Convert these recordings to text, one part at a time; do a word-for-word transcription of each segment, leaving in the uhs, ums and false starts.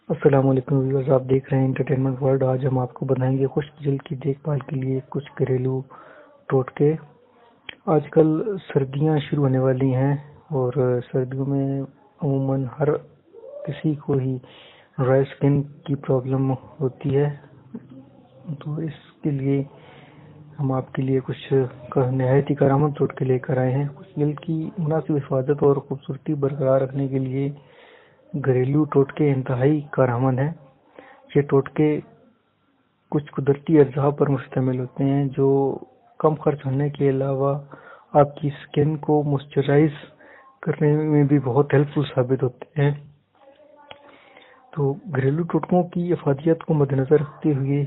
السلام علیکم ویورز، آپ دیکھ رہے ہیں انٹرٹینمنٹ ورلڈ۔ آج ہم آپ کو بتائیں گے خشک جلد کی دیکھ بھال کے لیے کچھ گھریلو ٹوٹکے۔ آج کل سردیاں شروع ہونے والی ہیں اور سردیوں میں عموماً ہر کسی کو ہی ڈرائی سکن کی پرابلم ہوتی ہے، تو اس کے لیے ہم آپ کے لیے کچھ نہایت ہی کارآمد ٹوٹکے لے کر آئے ہیں۔ خشک جلد کی مناسب حفاظت اور خوبصورتی برقرار رکھنے کے لیے گھریلو ٹوٹکے انتہائی کارآمد ہیں۔ یہ ٹوٹکے کچھ قدرتی اجزاء پر مشتمل ہوتے ہیں جو کم خرچ ہونے کے علاوہ آپ کی سکن کو موئسچرائز کرنے میں بھی بہت ہیلپ فل ثابت ہوتے ہیں۔ تو گھریلو ٹوٹکوں کی افادیت کو مد نظر رکھتے ہوئے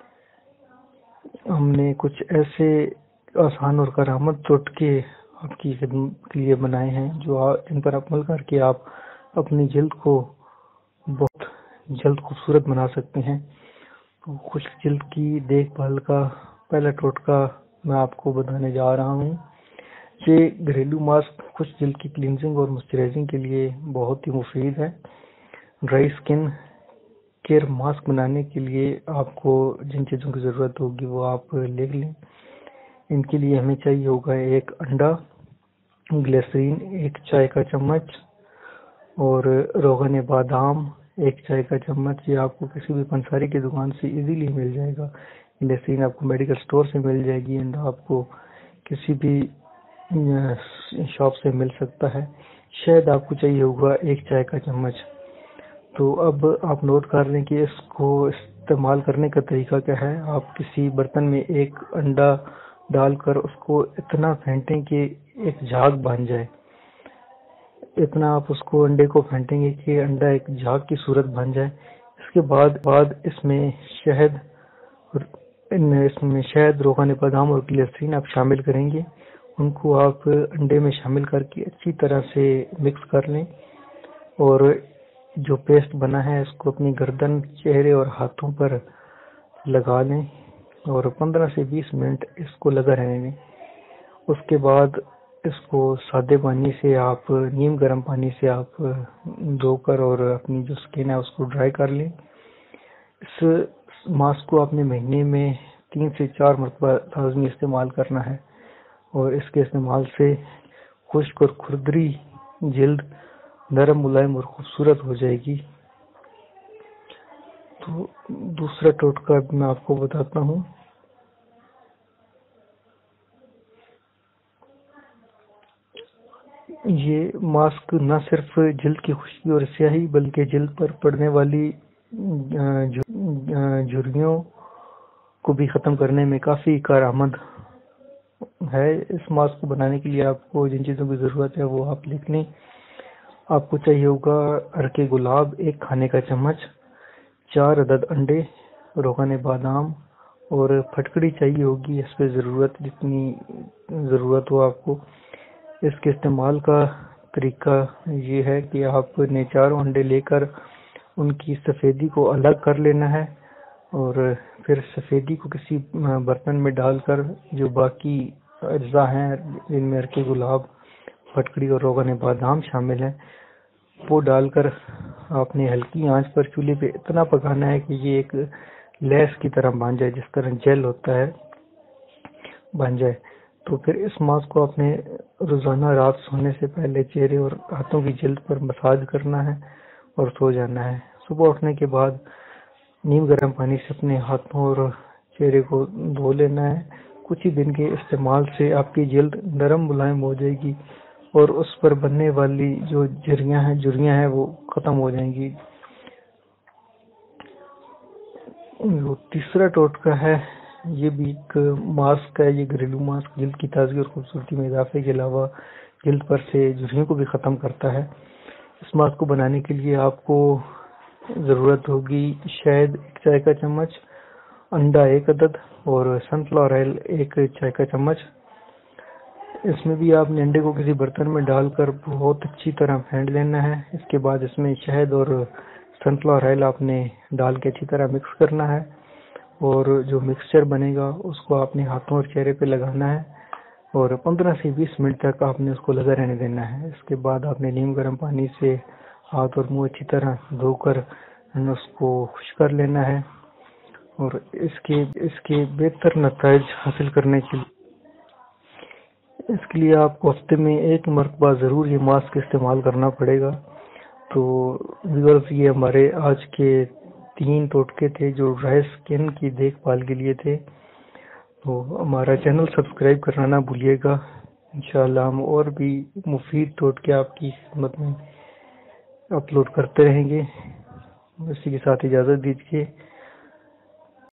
ہم نے کچھ ایسے آسان اور کارآمد ٹوٹکے آپ کی خدمت کے لیے بنائے ہیں جو جن پر عمل کر کے آپ اپنی جلد کو بہت جلد خوبصورت بنا سکتے ہیں۔ تو خشک جلد کی دیکھ بھال کا پہلا ٹوٹکا میں آپ کو بتانے جا رہا ہوں۔ یہ گھریلو ماسک خشک جلد کی کلینزنگ اور موئسچرائزنگ کے لیے بہت ہی مفید ہے۔ ڈرائی سکن کیئر ماسک بنانے کے لیے آپ کو جن چیزوں کی ضرورت ہوگی وہ آپ لکھ لیں۔ ان کے لیے ہمیں چاہیے ہوگا ایک انڈا، گلیسرین ایک چائے کا چمچ اور روغن بادام ایک چائے کا چمچ۔ یہ آپ کو کسی بھی پنساری کی دکان سے ایزیلی مل جائے گا۔ گلیسرین آپ کو میڈیکل سٹور سے مل جائے گی، انڈا آپ کو کسی بھی شاپ سے مل سکتا ہے۔ شہد آپ کو چاہیے ہوگا ایک چائے کا چمچ۔ تو اب آپ نوٹ کر لیں کہ اس کو استعمال کرنے کا طریقہ کیا ہے۔ آپ کسی برتن میں ایک انڈا ڈال کر اس کو اتنا پھینٹیں کہ ایک جھاگ بن جائے، اتنا آپ اس کو انڈے کو پھینٹیں گے کہ انڈا ایک جھاگ کی صورت بن جائے۔ اس کے بعد بعد اس میں شہد اس میں شہد روغن بادام اور گلیسرین آپ شامل کریں گے۔ ان کو آپ انڈے میں شامل کر کے اچھی طرح سے مکس کر لیں اور جو پیسٹ بنا ہے اس کو اپنی گردن، چہرے اور ہاتھوں پر لگا لیں اور پندرہ سے بیس منٹ اس کو لگا رہنے دیں۔ اس کے بعد اس کو سادے پانی سے آپ نیم گرم پانی سے آپ دھو کر اور اپنی جو سکن ہے اس کو ڈرائی کر لیں۔ اس ماسک کو اپنے مہینے میں تین سے چار مرتبہ لازمی استعمال کرنا ہے اور اس کے استعمال سے خشک اور کھردری جلد نرم، ملائم اور خوبصورت ہو جائے گی۔ تو دوسرا ٹوٹکا میں آپ کو بتاتا ہوں۔ یہ ماسک نہ صرف جلد کی خشکی اور سیاہی بلکہ جلد پر پڑنے والی جھریوں کو بھی ختم کرنے میں کافی کارآمد ہے۔ اس ماسک کو بنانے کے لیے آپ کو جن چیزوں کی ضرورت ہے وہ آپ لکھ لیں۔ آپ کو چاہیے ہوگا عرق گلاب ایک کھانے کا چمچ، چار عدد انڈے، روغن بادام اور پھٹکڑی چاہیے ہوگی اس پہ ضرورت جتنی ضرورت ہو آپ کو۔ اس کے استعمال کا طریقہ یہ ہے کہ آپ نے چاروں انڈے لے کر ان کی سفیدی کو الگ کر لینا ہے اور پھر سفیدی کو کسی برتن میں ڈال کر جو باقی اجزاء ہیں جن میں عرق گلاب، پھٹکڑی اور روغن بادام شامل ہیں وہ ڈال کر آپ نے ہلکی آنچ پر چولہے پہ اتنا پکانا ہے کہ یہ ایک لیس کی طرح بن جائے، جس طرح جیل ہوتا ہے بن جائے۔ تو پھر اس ماسک کو آپ نے روزانہ رات سونے سے پہلے چہرے اور ہاتھوں کی جلد پر مساج کرنا ہے اور سو جانا ہے۔ صبح اٹھنے کے بعد نیم گرم پانی سے اپنے ہاتھوں اور چہرے کو دھو لینا ہے۔ کچھ ہی دن کے استعمال سے آپ کی جلد نرم ملائم ہو جائے گی اور اس پر بننے والی جو جھریاں ہیں جھریاں ہیں وہ ختم ہو جائیں گی۔ جو تیسرا ٹوٹکا ہے یہ بھی ایک ماسک ہے۔ یہ گھریلو ماسک جلد کی تازگی اور خوبصورتی میں اضافے کے علاوہ جلد پر سے جھریوں کو بھی ختم کرتا ہے۔ اس ماسک کو بنانے کے لیے آپ کو ضرورت ہوگی شہد ایک چائے کا چمچ، انڈا ایک عدد اور سن فلاور آئل ایک چائے کا چمچ۔ اس میں بھی آپ نے انڈے کو کسی برتن میں ڈال کر بہت اچھی طرح پھینٹ لینا ہے۔ اس کے بعد اس میں شہد اور سن فلاور آئل آپ نے ڈال کے اچھی طرح مکس کرنا ہے اور جو مکسچر بنے گا اس کو آپ نے ہاتھوں اور چہرے پہ لگانا ہے اور پندرہ سے بیس منٹ تک آپ نے اس کو لگا رہنے دینا ہے۔ اس کے بعد آپ نے نیم گرم پانی سے ہاتھ اور منہ اچھی طرح دھو کر نس کو خوش کر لینا ہے، اور اس کے اس کے بہتر نتائج حاصل کرنے کے لیے اس کے لیے آپ کو ہفتے میں ایک مرتبہ ضرور یہ ماسک استعمال کرنا پڑے گا۔ تو ویورز، یہ ہمارے آج کے تین ٹوٹکے تھے جو ڈرائی اسکن کی دیکھ بھال کے لیے تھے۔ تو ہمارا چینل سبسکرائب کرنا نہ بھولیے گا۔ انشاءاللہ ہم اور بھی مفید ٹوٹکے آپ کی خدمت میں اپلوڈ کرتے رہیں گے۔ اسی کے ساتھ اجازت دیجیے۔